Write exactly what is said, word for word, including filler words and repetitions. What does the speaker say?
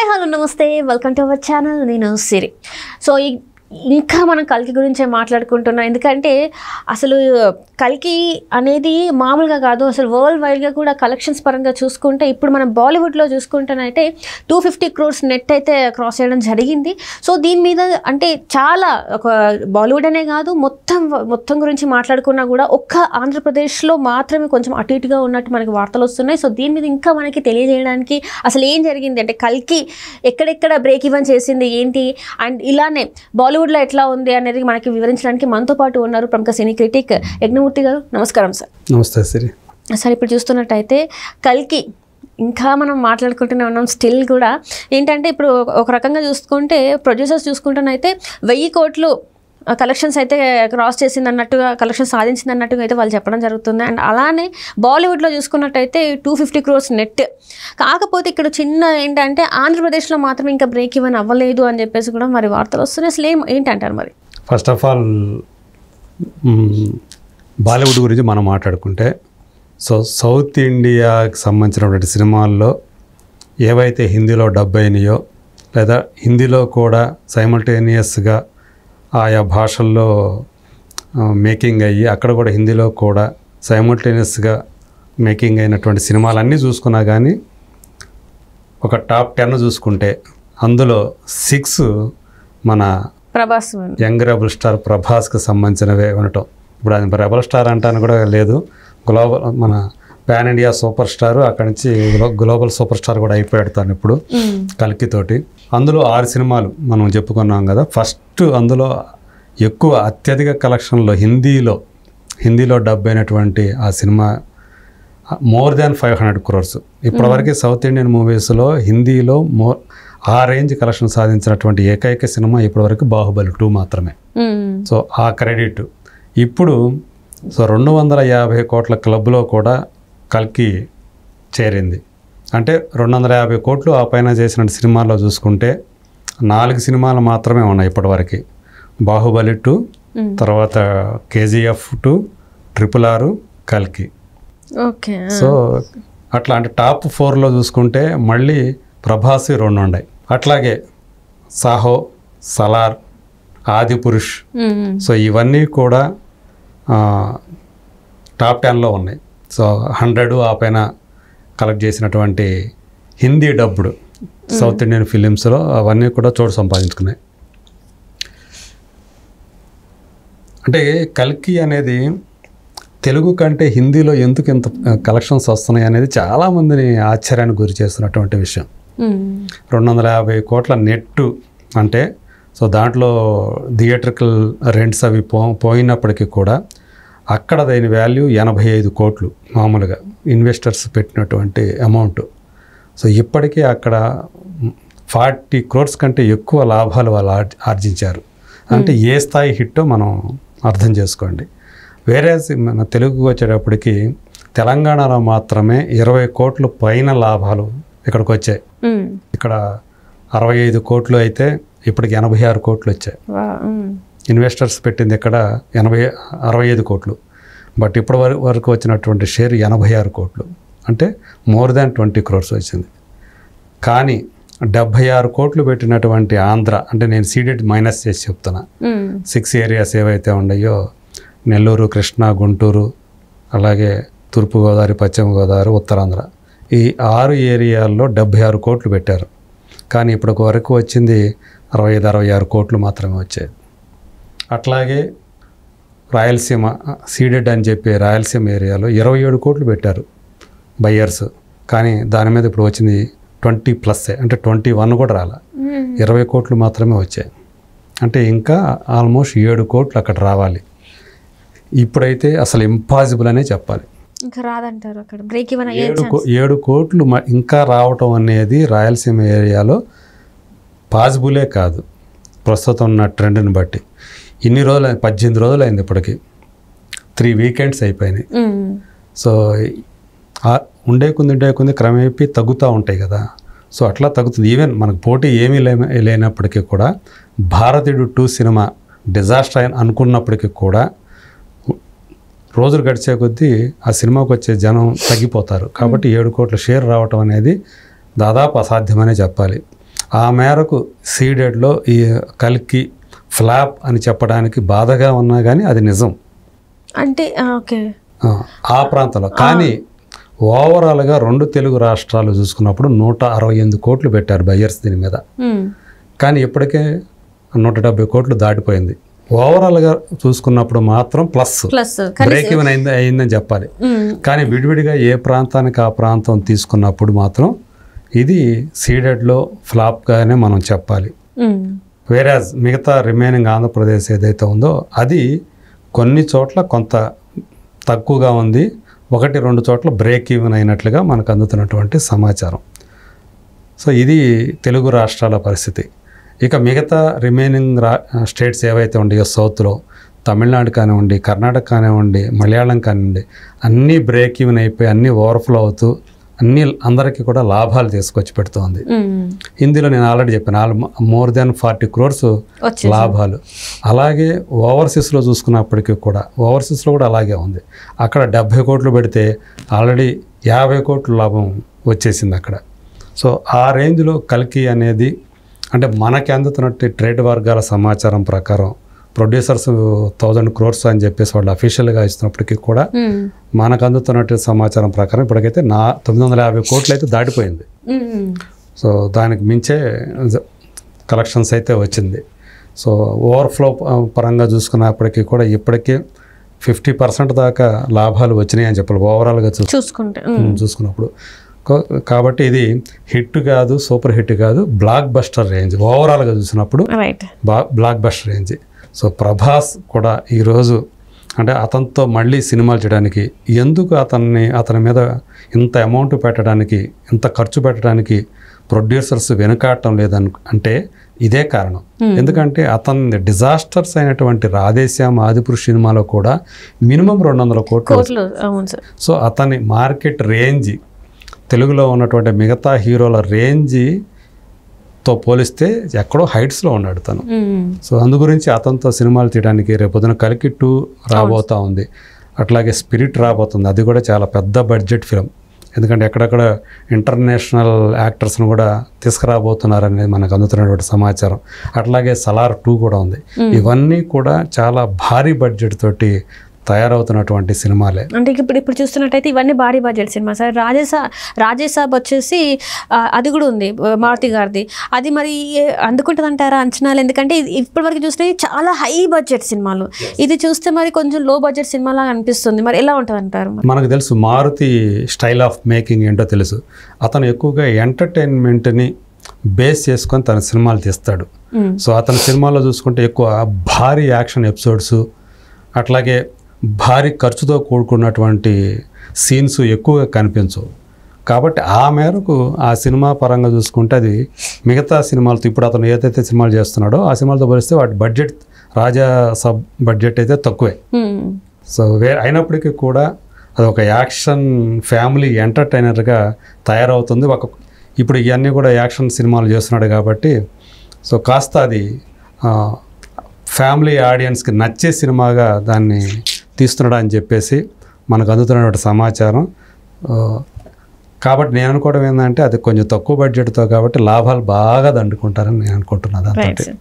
Hello నమస్తే welcome to our channel నేను సిరి so ఇంకా మనం కల్కి గురించే మాట్లాడుకుంటున్నాం ఎందుకంటే అసలు కల్కి అనేది మామూలుగా కాదు అసలు వరల్డ్ వైడ్గా కూడా కలెక్షన్స్ పరంగా చూసుకుంటే ఇప్పుడు మనం బాలీవుడ్లో చూసుకుంటేనైతే టూ ఫిఫ్టీ క్రోర్స్ నెట్ అయితే క్రాస్ చేయడం జరిగింది. సో దీని మీద అంటే చాలా ఒక బాలీవుడ్ అనే కాదు మొత్తం మొత్తం గురించి మాట్లాడుకున్నా కూడా ఒక్క ఆంధ్రప్రదేశ్లో మాత్రమే కొంచెం అటు ఇటుగా ఉన్నట్టు మనకి వార్తలు వస్తున్నాయి. సో దీని మీద ఇంకా మనకి తెలియజేయడానికి అసలు ఏం జరిగింది అంటే కల్కి ఎక్కడెక్కడ బ్రేక్ ఈవెన్ చేసింది ఏంటి అండ్ ఇలానే బాలీవుడ్ లో ఎట్లా ఉంది అనేది మనకి వివరించడానికి మనతో పాటు ఉన్నారు ప్రముఖ సినీ క్రిటిక్ యజ్ఞమూర్తి గారు. నమస్కారం సార్. నమస్తే సిరి. సార్ ఇప్పుడు చూస్తున్నట్టయితే కల్కి ఇంకా మనం మాట్లాడుకుంటూనే ఉన్నాం. స్టిల్ కూడా ఏంటంటే ఇప్పుడు ఒక రకంగా చూసుకుంటే ప్రొడ్యూసర్స్ చూసుకుంటేనైతే వెయ్యి కోట్లు కలెక్షన్స్ అయితే క్రాస్ చేసింది అన్నట్టుగా కలెక్షన్ సాధించింది అన్నట్టుగా అయితే వాళ్ళు చెప్పడం జరుగుతుంది. అండ్ అలానే బాలీవుడ్లో చూసుకున్నట్టయితే టూ ఫిఫ్టీ క్రోర్స్ నెట్. కాకపోతే ఇక్కడ చిన్న ఏంటంటే ఆంధ్రప్రదేశ్లో మాత్రం ఇంకా బ్రేక్ ఈవెన్ అవ్వలేదు అని చెప్పేసి కూడా మరి వార్తలు వస్తున్నాయి. అసలు ఏం ఏంటంటారు మరి? ఫస్ట్ ఆఫ్ ఆల్ బాలీవుడ్ గురించి మనం మాట్లాడుకుంటే సో సౌత్ ఇండియాకి సంబంధించినటువంటి సినిమాల్లో ఏవైతే హిందీలో డబ్ అయినాయో లేదా హిందీలో కూడా సైమల్టేనియస్గా ఆయా భాషల్లో మేకింగ్ అయ్యి అక్కడ కూడా హిందీలో కూడా సైమల్టేనియస్గా మేకింగ్ అయినటువంటి సినిమాలన్నీ చూసుకున్నా కానీ ఒక టాప్ టెన్ చూసుకుంటే అందులో సిక్స్ మన ప్రభాస్ యంగ్ రెబల్ స్టార్ ప్రభాస్కి సంబంధించినవే ఉండటం. ఇప్పుడు అది రెబల్ స్టార్ అంటాను కూడా లేదు, గ్లోబల్ మన పాన్ ఇండియా సూపర్ స్టార్, అక్కడి నుంచి గ్లోబల్ సూపర్ స్టార్ కూడా అయిపోయాడు తాను ఇప్పుడు కల్కితోటి. అందులో ఆరు సినిమాలు మనం చెప్పుకున్నాం కదా. ఫస్ట్ అందులో ఎక్కువ అత్యధిక కలెక్షన్లో హిందీలో హిందీలో డబ్ అయినటువంటి ఆ cinema more than five hundred crores. ఇప్పటివరకు సౌత్ ఇండియన్ మూవీస్లో హిందీలో మోర్ ఆ రేంజ్ కలెక్షన్ సాధించినటువంటి ఏకైక సినిమా ఇప్పటివరకు బాహుబలి టూ మాత్రమే. సో ఆ క్రెడిట్ ఇప్పుడు సో రెండు వందల యాభై కోట్ల క్లబ్లో కూడా కల్కి చేరింది. అంటే రెండు వందల యాభై కోట్లు ఆ పైన చేసిన సినిమాల్లో చూసుకుంటే నాలుగు సినిమాలు మాత్రమే ఉన్నాయి ఇప్పటివరకు. బాహుబలి టూ, తర్వాత కేజీఎఫ్ టూ, ట్రిపుల్ ఆరు, కల్కి. ఓకే. సో అట్లా అంటే టాప్ ఫోర్లో చూసుకుంటే మళ్ళీ ప్రభాస్ రెండు ఉన్నాయి. అట్లాగే సాహో, సలార్, ఆది పురుష్, సో ఇవన్నీ కూడా టాప్ టెన్లో ఉన్నాయి. సో హండ్రెడ్ ఆ పైన కలెక్ట్ చేసినటువంటి హిందీ డబ్బుడు సౌత్ ఇండియన్ ఫిలిమ్స్లో అవన్నీ కూడా చోటు సంపాదించుకున్నాయి. అంటే కల్కి అనేది తెలుగు కంటే హిందీలో ఎందుకు ఇంత కలెక్షన్స్ వస్తున్నాయి అనేది చాలామందిని ఆశ్చర్యానికి గురి చేస్తున్నటువంటి విషయం. రెండు వందల యాభై కోట్ల నెట్టు అంటే సో దాంట్లో థియేట్రికల్ రెంట్స్ అవి పో పోయినప్పటికీ కూడా అక్కడ దాని వాల్యూ ఎనభై ఐదు కోట్లు మామూలుగా ఇన్వెస్టర్స్ పెట్టినటువంటి అమౌంట్. సో ఇప్పటికీ అక్కడ ఫార్టీ క్రోర్స్ కంటే ఎక్కువ లాభాలు వాళ్ళు ఆర్జించారు. అంటే ఏ స్థాయి హిట్టో మనం అర్థం చేసుకోండి. వేరే మన తెలుగుకి వచ్చేటప్పటికి తెలంగాణలో మాత్రమే ఇరవై కోట్ల పైన లాభాలు ఇక్కడికి వచ్చాయి. ఇక్కడ అరవై ఐదు కోట్లు అయితే ఇప్పటికి ఎనభై ఆరు కోట్లు వచ్చాయి. ఇన్వెస్టర్స్ పెట్టింది ఇక్కడ ఎనభై అరవై ఐదు కోట్లు, బట్ ఇప్పటి వరకు వచ్చినటువంటి షేర్ ఎనభై ఆరు కోట్లు, అంటే మోర్ దాన్ ట్వంటీ క్రోర్స్ వచ్చింది. కానీ డెబ్భై ఆరు కోట్లు పెట్టినటువంటి ఆంధ్ర, అంటే నేను సీడెడ్ మైనస్ చేసి చెప్తున్నా, సిక్స్ ఏరియాస్ ఏవైతే ఉన్నాయో నెల్లూరు, కృష్ణా, గుంటూరు, అలాగే తూర్పుగోదావరి, పశ్చిమ గోదావరి, ఉత్తరాంధ్ర, ఈ ఆరు ఏరియాల్లో డెబ్భై ఆరు కోట్లు పెట్టారు. కానీ ఇప్పటి వరకు వచ్చింది అరవై ఐదు అరవై ఆరు కోట్లు మాత్రమే వచ్చాయి. అట్లాగే రాయలసీమ సీడెడ్ అని చెప్పి రాయలసీమ ఏరియాలో ఇరవై ఏడు కోట్లు పెట్టారు బయ్యర్స్. కానీ దాని మీద ఇప్పుడు వచ్చింది ట్వంటీ ప్లస్సే, అంటే ట్వంటీ వన్ కూడా రాలే, ఇరవై కోట్లు మాత్రమే వచ్చాయి. అంటే ఇంకా ఆల్మోస్ట్ ఏడు కోట్లు అక్కడ రావాలి. ఇప్పుడైతే అసలు ఇంపాసిబుల్ అనే చెప్పాలి. ఇంకా రాదంటారు అక్కడ బ్రేక్ ఈవెన్ ఏడు ఏడు కోట్లు ఇంకా రావటం అనేది రాయలసీమ ఏరియాలో పాసిబులే కాదు ప్రస్తుతం ఉన్న ట్రెండ్ని బట్టి. ఇన్ని రోజులు పద్దెనిమిది రోజులు అయింది ఇప్పటికి, త్రీ వీకెండ్స్ అయిపోయినాయి. సో ఉండే కొంది ఉండే కొంది క్రమేపీ తగ్గుతూ ఉంటాయి కదా. సో అట్లా తగ్గుతుంది. ఈవెన్ మనకు పోటీ ఏమీ లే లేనప్పటికీ కూడా భారతీయుడు టూ సినిమా డిజాస్టర్ అని అనుకున్నప్పటికీ కూడా రోజులు గడిచే కొద్దీ ఆ సినిమాకి వచ్చే జనం తగ్గిపోతారు. కాబట్టి ఏడు కోట్ల షేర్ రావటం అనేది దాదాపు అసాధ్యమనే చెప్పాలి. ఆ మేరకు సీడెడ్లో ఈ కల్కి ఫ్లాప్ అని చెప్పడానికి బాధగా ఉన్నా కానీ అది నిజం అంటే ఓకే ఆ ప్రాంతంలో. కానీ ఓవరాల్గా రెండు తెలుగు రాష్ట్రాలు చూసుకున్నప్పుడు నూట అరవై ఎనిమిది కోట్లు పెట్టారు బయ్యర్స్ దీని మీద. కానీ ఇప్పటికే నూట డెబ్బై కోట్లు దాటిపోయింది. ఓవరాల్గా చూసుకున్నప్పుడు మాత్రం ప్లస్ బ్రేక్ ఈవెన్ అయింది అయిందని చెప్పాలి. కానీ విడివిడిగా ఏ ప్రాంతానికి ఆ ప్రాంతం తీసుకున్నప్పుడు మాత్రం ఇది సీడెడ్లో ఫ్లాప్గానే మనం చెప్పాలి. వేరాజ్ మిగతా రిమైనింగ్ ఆంధ్రప్రదేశ్ ఏదైతే ఉందో అది కొన్ని చోట్ల కొంత తక్కువగా ఉంది, ఒకటి రెండు చోట్ల బ్రేక్ ఈవెన్ అయినట్లుగా మనకు అందుతున్నటువంటి సమాచారం. సో ఇది తెలుగు రాష్ట్రాల పరిస్థితి. ఇక మిగతా రిమైనింగ్ రా స్టేట్స్ ఏవైతే ఉన్నాయో సౌత్లో తమిళనాడు కానివ్వండి, కర్ణాటక కానివ్వండి, మలయాళం కానివ్వండి, అన్నీ బ్రేక్ ఈవెన్ అయిపోయి అన్నీ ఓవర్ఫ్లో అవుతూ అన్ని అందరికీ కూడా లాభాలు తీసుకొచ్చి పెడుతోంది. హిందీలో నేను ఆల్రెడీ చెప్పాను మోర్ దాన్ ఫార్టీ క్రోర్స్ లాభాలు. అలాగే ఓవర్సీస్లో చూసుకున్నప్పటికీ కూడా ఓవర్సీస్లో కూడా అలాగే ఉంది. అక్కడ డెబ్భై కోట్లు పెడితే ఆల్రెడీ యాభై కోట్లు లాభం వచ్చేసింది అక్కడ. సో ఆ రేంజ్లో కల్కి అనేది అంటే మనకి అందుతున్నట్టు ట్రేడ్ వర్గాల సమాచారం ప్రకారం ప్రొడ్యూసర్స్ థౌజండ్ క్రోర్స్ అని చెప్పేసి వాళ్ళు అఫీషియల్గా ఇస్తున్నప్పటికీ కూడా మనకు అందుతున్నట్టు సమాచారం ప్రకారం ఇప్పటికైతే నా తొమ్మిది వందల యాభై కోట్లు అయితే దాటిపోయింది. సో దానికి మించే కలెక్షన్స్ అయితే వచ్చింది. సో ఓవర్ఫ్లో పరంగా చూసుకున్నప్పటికీ కూడా ఇప్పటికే ఫిఫ్టీ పర్సెంట్ దాకా లాభాలు వచ్చినాయి అని చెప్పాలి ఓవరాల్గా చూసుకుంటే చూసుకున్నప్పుడు. కాబట్టి ఇది హిట్ కాదు, సూపర్ హిట్ కాదు, బ్లాక్ బస్టర్ రేంజ్ ఓవరాల్గా చూసినప్పుడు blockbuster range. So Prabhas కూడా ఈరోజు అంటే అతనితో మళ్ళీ సినిమాలు చేయడానికి ఎందుకు అతన్ని అతని మీద ఇంత అమౌంట్ పెట్టడానికి ఇంత ఖర్చు పెట్టడానికి ప్రొడ్యూసర్స్ వెనుకాడటం లేదని అంటే ఇదే కారణం. ఎందుకంటే అతని డిజాస్టర్స్ అయినటువంటి రాధేశ్యామ్, ఆదిపురుష్ సినిమాలో కూడా మినిమం రెండు వందల కోట్లు. సో అతని మార్కెట్ రేంజ్ తెలుగులో ఉన్నటువంటి మిగతా హీరోల రేంజ్తో పోలిస్తే ఎక్కడో హైట్స్లో ఉన్నాడు తను. సో అందు గురించి అతనితో సినిమాలు తీయడానికి రేపొద్దున కల్కి టూ రాబోతూ ఉంది. అట్లాగే స్పిరిట్ రాబోతుంది, అది కూడా చాలా పెద్ద బడ్జెట్ ఫిలిం. ఎందుకంటే ఎక్కడెక్కడ ఇంటర్నేషనల్ యాక్టర్స్ను కూడా తీసుకురాబోతున్నారనేది మనకు అందుతున్నటువంటి సమాచారం. అట్లాగే సలార్ టూ కూడా ఉంది. ఇవన్నీ కూడా చాలా భారీ బడ్జెట్ తోటి తయారవుతున్నటువంటి సినిమాలే. అంటే ఇప్పుడు ఇప్పుడు చూస్తున్నట్టయితే ఇవన్నీ భారీ బడ్జెట్ సినిమా సార్. రాజేసా రాజేసాబ్ వచ్చేసి అది కూడా ఉంది మారుతి గారిది. అది మరి అందుకుంటుంది అంటారా అంచనాలు? ఎందుకంటే ఇప్పటి వరకు చూస్తే చాలా హై బడ్జెట్ సినిమాలు, ఇది చూస్తే మరి కొంచెం లో బడ్జెట్ సినిమాలా అనిపిస్తుంది. మరి ఎలా ఉంటుంది అంటారు? మనకు తెలుసు మారుతి స్టైల్ ఆఫ్ మేకింగ్ ఏంటో తెలుసు. అతను ఎక్కువగా ఎంటర్టైన్మెంట్ని బేస్ చేసుకొని తన సినిమాలు తీస్తాడు. సో అతని సినిమాలో చూసుకుంటే ఎక్కువ భారీ యాక్షన్ ఎపిసోడ్స్, అట్లాగే భారీ ఖర్చుతో కూడుకున్నటువంటి సీన్స్ ఎక్కువగా కనిపించవు. కాబట్టి ఆ మేరకు ఆ సినిమా పరంగా చూసుకుంటే అది మిగతా సినిమాలతో ఇప్పుడు అతను ఏదైతే సినిమాలు చేస్తున్నాడో ఆ సినిమాలతో పోలిస్తే వాటి బడ్జెట్ రాజా సబ్ బడ్జెట్ అయితే తక్కువే. సో వే అయినప్పటికీ కూడా అది ఒక యాక్షన్ ఫ్యామిలీ ఎంటర్టైనర్గా తయారవుతుంది. ఒక ఇప్పుడు ఇవన్నీ కూడా యాక్షన్ సినిమాలు చేస్తున్నాడు కాబట్టి సో కాస్త అది ఫ్యామిలీ ఆడియన్స్కి నచ్చే సినిమాగా దాన్ని తీస్తున్నాడు అని చెప్పేసి మనకు అందుతున్నటువంటి సమాచారం. కాబట్టి నేను అనుకోవడం ఏంటంటే అది కొంచెం తక్కువ బడ్జెట్తో కాబట్టి లాభాలు బాగా దండుకుంటారని నేను అనుకుంటున్నాను.